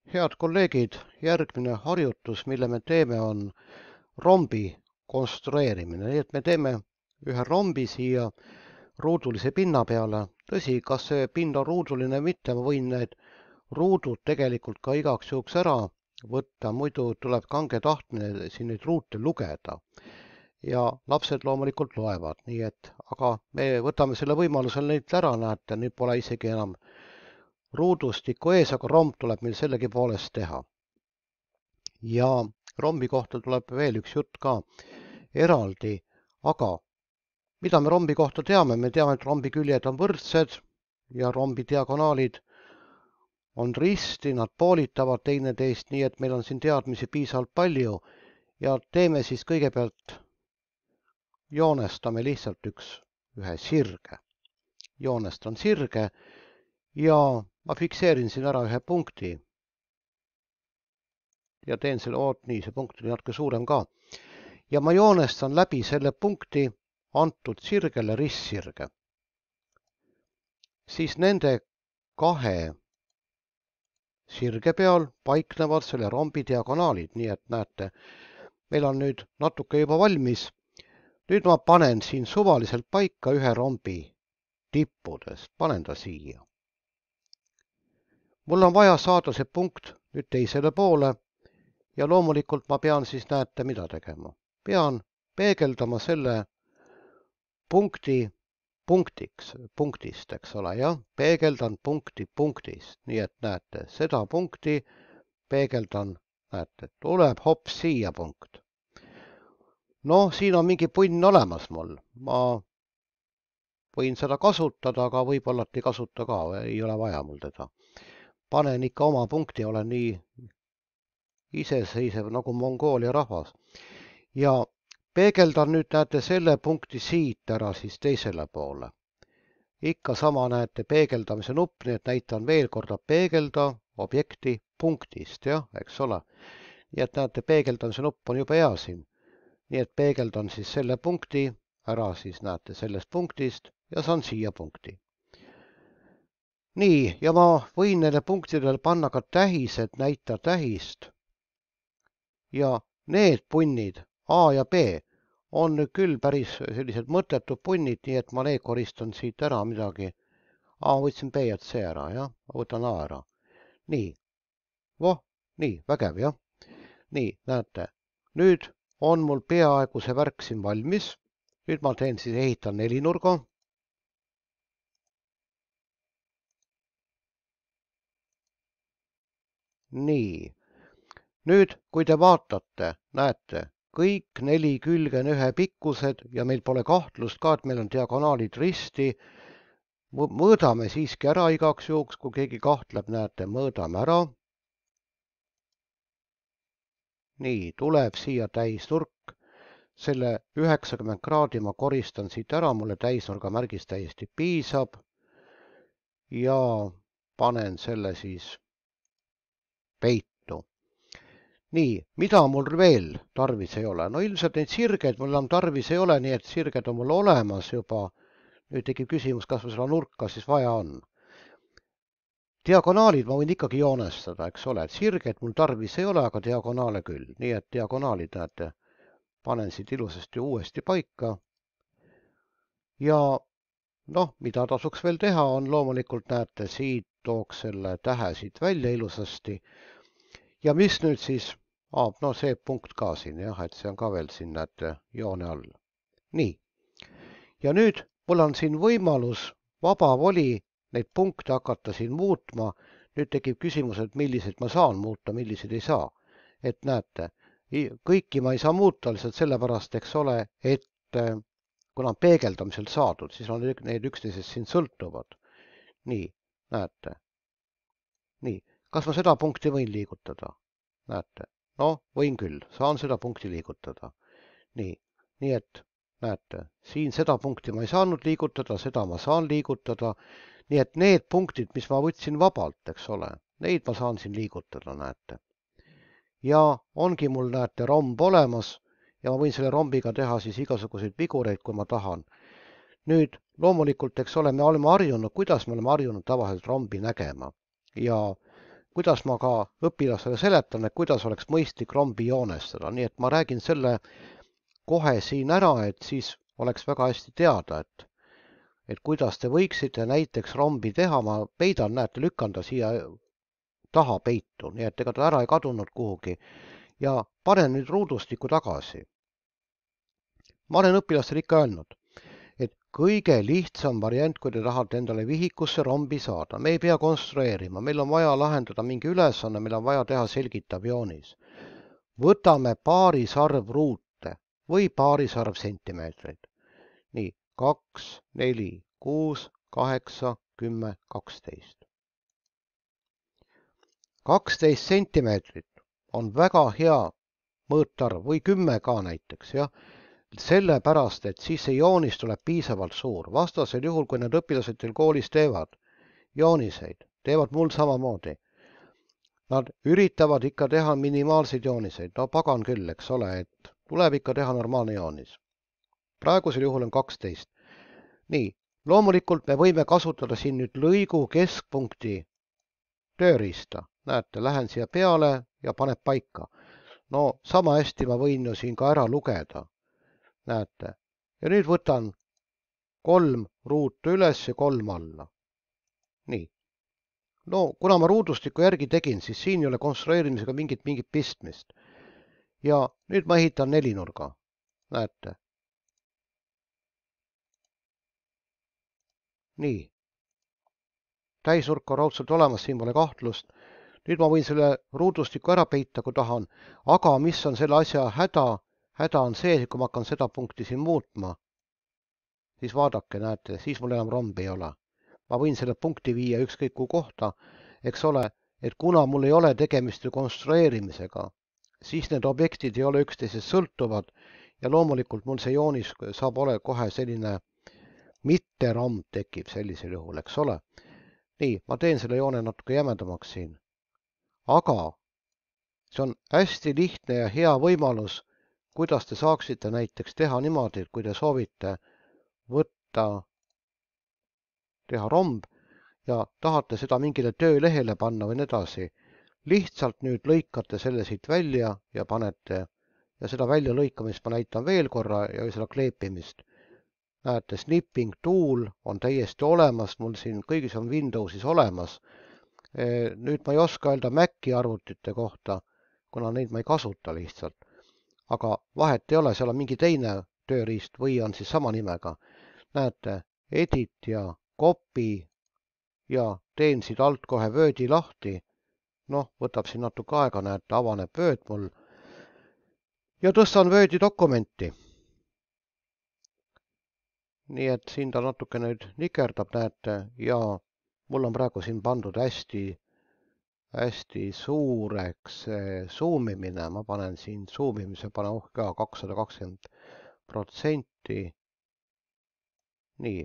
Head kolleegid, järgmine harjutus, mille me teeme, on rombi konstrueerimine. Nii et me teeme ühe rombi siia ruudulise pinna peale. Tõsi, kas see pind on ruuduline või mitte, ma võin need ruudud tegelikult ka igaks juhuks ära võtta, muidu tuleb kange tahtmine siin neid ruute lugeda. Ja lapsed loomulikult loevad, nii et, aga me võtame selle võimalusel neid ära, näete, nüüd pole isegi enam ruudustikku ees, aga romb tuleb meil sellegipoolest teha. Ja rombi kohta tuleb veel üks jutt ka eraldi, aga mida me rombi kohta teame? Me teame, et rombi küljed on võrdsed ja rombi diagonaalid on risti, nad poolitavad teineteist, nii et meil on siin teadmisi piisavalt palju ja teeme siis kõigepealt, joonestame lihtsalt ühe sirge. Joonestan sirge ja ma fikseerin siin ära ühe punkti. Ja teen selle, nii, see punkt oli natuke suurem ka. Ja ma joonestan läbi selle punkti antud sirgele ristsirge. Siis nende kahe sirge peal paiknevad selle rombi diagonaalid, nii et näete, meil on nüüd natuke juba valmis. Nüüd ma panen siin suvaliselt paika ühe rombi tippudest, panen ta siia. Mul on vaja saada see punkt nüüd teisele poole ja loomulikult ma pean siis, näete, mida tegema. Pean peegeldama selle punkti punktist, eks ole, jah, peegeldan punkti punktist, nii et näete, seda punkti peegeldan, näete, tuleb hops siia punkt. No, siin on mingi punn olemas mul, ma võin seda kasutada, aga võib-olla ei kasuta ka, ei ole vaja mul teda. Panen ikka oma punkti, olen nii iseseisev nagu Mongoolia rahvas. Ja peegeldan nüüd, näete, selle punkti siit ära siis teisele poole. Ikka sama, näete, peegeldamise nupp, nii et näitan veel korda peegelda objekti punktist, jah, eks ole. Nii et näete, peegeldamise nupp on juba hea siin. Nii et peegeldan siis selle punkti ära siis, näete, sellest punktist ja saan siia punkti. Nii, ja ma võin neile punktidele panna ka tähised, näita tähist. Ja need punnid A ja B on nüüd küll päris sellised mõttetud punnid, nii et ma need koristan siit ära midagi. A, võtsin B ja C ära, jah, ma võtan A ära. Nii, nii, vägev, jah. Nii, näete, nüüd on mul peaaegu see värk siin valmis. Nüüd ma teen siis, ehitan nelinurga. Nii, nüüd kui te vaatate, näete, kõik 4 külge on ühe pikkused ja meil pole kahtlust ka, et meil on diagonaalid risti. Mõõdame siiski ära igaks juhuks, kui keegi kahtleb, näete, mõõdame ära. Nii, tuleb siia täisnurk. Selle 90 kraadi ma koristan siit ära, mulle täisnurga märgis täiesti piisab. Ja panen selle siis peitu. Nii, mida mul veel tarvis ei ole? No ilmselt neid sirgeid mul enam tarvis ei ole, nii et sirged on mul olemas juba. Nüüd tekib küsimus, kas mul seda nurka siis vaja on. Diagonaalid ma võin ikkagi joonestada, eks ole, et sirged mul tarvis ei ole, aga diagonaale küll. Nii et diagonaalid, näete, panen siit ilusasti uuesti paika. Ja noh, mida tasuks veel teha on loomulikult, näete, siit tooks selle tähe siit välja ilusasti. Ja mis nüüd siis, no see punkt ka siin, jah, et see on ka veel siin, näete, joone all. Nii, ja nüüd mul on siin võimalus vaba voli neid punkte hakata siin muutma. Nüüd tekib küsimus, et milliseid ma saan muuta, milliseid ei saa. Et näete, kõiki ma ei saa muuta lihtsalt sellepärast, eks ole, et kuna on peegeldamiselt saadud, siis on need üksteisest siin sõltuvad. Nii, näete. Nii, kas ma seda punkti võin liigutada? Näete, no võin küll, saan seda punkti liigutada. Nii et näete, siin seda punkti ma ei saanud liigutada, seda ma saan liigutada. Nii et need punktid, mis ma võtsin vabalt, eks ole, neid ma saan siin liigutada, näete. Ja ongi mul, näete, romb olemas ja ma võin selle rombiga teha siis igasuguseid vigureid, kui ma tahan. Nüüd loomulikult, eks ole, me oleme harjunud, kuidas me oleme harjunud tavaliselt rombi nägema. Ja kuidas ma ka õpilasele seletan, et kuidas oleks mõistlik rombi joonestada, nii et ma räägin selle kohe siin ära, et siis oleks väga hästi teada, et kuidas te võiksite näiteks rombi teha, ma peidan, näete, lükkan ta siia taha peitu, nii et ega ta ära ei kadunud kuhugi ja panen nüüd ruudustiku tagasi. Ma olen õpilastele ikka öelnud, et kõige lihtsam variant, kui te tahate endale vihikusse rombi saada, me ei pea konstrueerima, meil on vaja lahendada mingi ülesanne, meil on vaja teha selgitav joonis. Võtame paarisarv ruute või paarisarv sentimeetreid. Nii, 2, 4, 6, 8, 10, 12. 12 sentimeetrit on väga hea mõõtarv või 10 ka näiteks, jah. Sellepärast, et siis see joonis tuleb piisavalt suur. Vastasel juhul, kui need õpilased teil koolis teevad jooniseid, teevad mul samamoodi. Nad üritavad ikka teha minimaalseid jooniseid. No pagan küll, eks ole, et tuleb ikka teha normaalne joonis. Praegusel juhul on 12. Nii, loomulikult me võime kasutada siin nüüd lõigu keskpunkti tööriista. Näete, lähen siia peale ja paneb paika. No sama hästi ma võin ju siin ka ära lugeda. Näete. Ja nüüd võtan 3 ruutu üles ja 3 alla. Nii. No kuna ma ruudustiku järgi tegin, siis siin ei ole konstrueerimisega mingit pistmist. Ja nüüd ma ehitan nelinurga. Näete. Nii. Täisnurk on raudselt olemas, siin pole kahtlust. Nüüd ma võin selle ruudustiku ära peita, kui tahan. Aga mis on selle asja häda? Häda on see, kui ma hakkan seda punkti siin muutma, siis vaadake, näete, siis mul enam rombi ei ole. Ma võin selle punkti viia ükskõik kuhu kohta, eks ole, et kuna mul ei ole tegemist konstrueerimisega, siis need objektid ei ole üksteisest sõltuvad ja loomulikult mul see joonis saab ole kohe selline mitte romb tekib sellisel juhul, eks ole. Nii, ma teen selle joone natuke jämedamaks siin. Aga see on hästi lihtne ja hea võimalus, kuidas te saaksite näiteks teha niimoodi, et kui te soovite võtta, teha romb ja tahate seda mingile töölehele panna või nii edasi, lihtsalt nüüd lõikate selle siit välja ja panete ja seda välja lõikamist ma näitan veel korra ja seda kleepimist. Näete, snipping tool on täiesti olemas, mul siin kõigis on Windowsis olemas. Nüüd ma ei oska öelda Maci arvutite kohta, kuna neid ma ei kasuta lihtsalt. Aga vahet ei ole, seal on mingi teine tööriist või on siis sama nimega. Näete, edit ja copy ja teen siit alt kohe Wordi lahti. Noh, võtab siin natuke aega, näete, avaneb Word mul. Ja tõstan Wordi dokumenti. Nii et siin ta natuke nüüd nikerdab, näete, ja mul on praegu siin pandud hästi suureks zoomimine, ma panen siin zoomimise, panen ka 220%. Nii.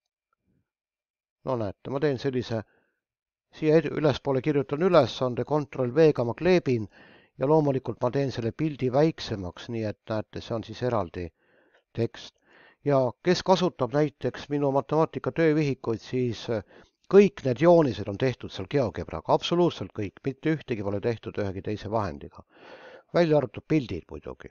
No näete, ma teen sellise, siia ülespoole kirjutan ülesande, Ctrl-V-ga ma kleebin ja loomulikult ma teen selle pildi väiksemaks, nii et näete, see on siis eraldi tekst. Ja kes kasutab näiteks minu matemaatika töövihikuid, siis kõik need joonised on tehtud seal GeoGebraga, absoluutselt kõik, mitte ühtegi pole tehtud ühegi teise vahendiga. Välja arvatud pildid muidugi.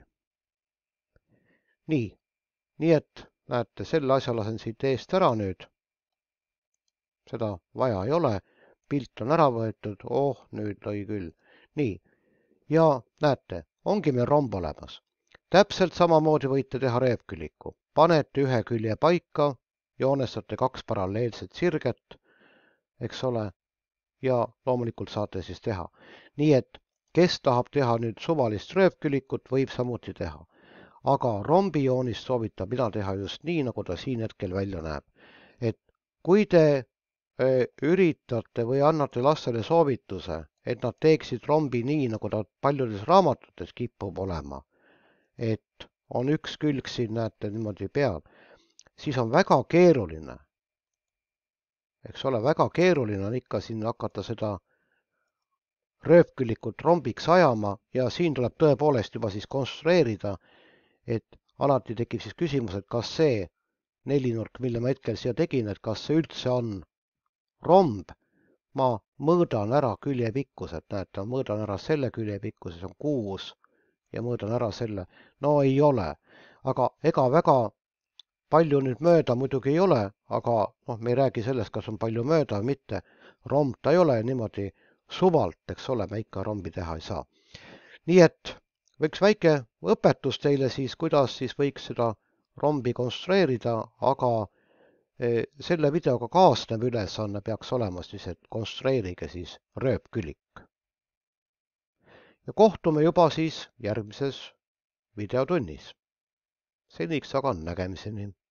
Nii et näete, selle asja lasen siit eest ära nüüd. Seda vaja ei ole, pilt on ära võetud, nüüd lõi küll. Nii, ja näete, ongi meil romb olemas. Täpselt samamoodi võite teha reepküliku. Panete ühe külje paika, joonestate 2 paralleelset sirget, eks ole, ja loomulikult saate siis teha. Nii et, kes tahab teha nüüd suvalist rööpkülikut, võib samuti teha. Aga rombijoonist soovitab mina teha just nii, nagu ta siin hetkel välja näeb. Et kui te üritate või annate lastele soovituse, et nad teeksid rombi nii, nagu ta paljudes raamatutes kipub olema, et on üks külg siin, näete, niimoodi peal, siis on väga keeruline. Eks ole, väga keeruline on ikka siin hakata seda rööpkülikut rombiks ajama ja siin tuleb tõepoolest juba siis konstrueerida, et alati tekib siis küsimus, et kas see nelinurk, mille ma hetkel siia tegin, et kas see üldse on romb ma mõõdan ära külje pikkused, näete, ma mõõdan ära selle külje pikkuse, see on 6 ja mõõdan ära selle. No ei ole, aga ega väga palju nüüd mööda muidugi ei ole, aga me ei räägi sellest, kas on palju mööda või mitte. Romb ta ei ole niimoodi suvalt, eks ole, me ikka rombi teha ei saa. Nii et üks väike õpetus teile siis, kuidas siis võiks seda rombi konstrueerida, aga selle videoga kaasnev ülesanne peaks olema siis, et konstrueerige siis rööpkülik. Ja kohtume juba siis järgmises videotunnis. Seniks aga nägemiseni.